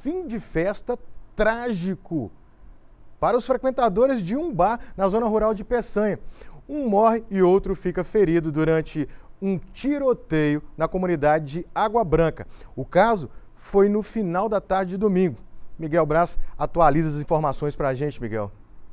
fim de festa trágico para os frequentadores de um bar na zona rural de Peçanha. Um morre e outro fica ferido durante um tiroteio na comunidade de Água Branca. O caso foi no final da tarde de domingo. Miguel Braz atualiza as informações para a gente, Miguel.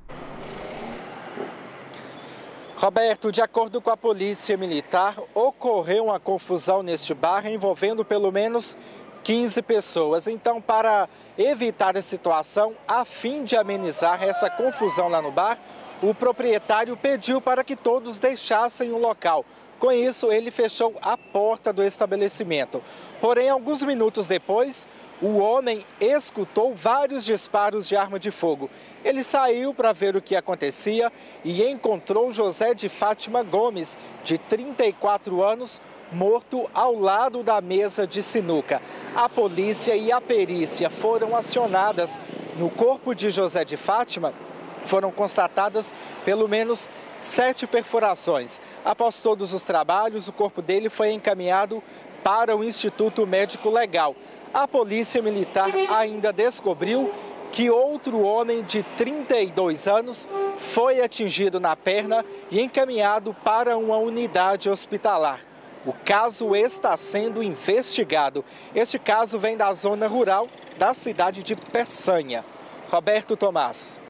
Roberto, de acordo com a Polícia Militar, ocorreu uma confusão neste bar envolvendo pelo menos 15 pessoas. Então, para evitar a situação, a fim de amenizar essa confusão lá no bar, o proprietário pediu para que todos deixassem o local. Com isso, ele fechou a porta do estabelecimento. Porém, alguns minutos depois, o homem escutou vários disparos de arma de fogo. Ele saiu para ver o que acontecia e encontrou José de Fátima Gomes, de 34 anos, morto ao lado da mesa de sinuca. A polícia e a perícia foram acionadas. No corpo de José de Fátima foram constatadas pelo menos 7 perfurações. Após todos os trabalhos, o corpo dele foi encaminhado para o Instituto Médico Legal. A Polícia Militar ainda descobriu que outro homem de 32 anos foi atingido na perna e encaminhado para uma unidade hospitalar. O caso está sendo investigado. Este caso vem da zona rural da cidade de Peçanha. Roberto Tomás.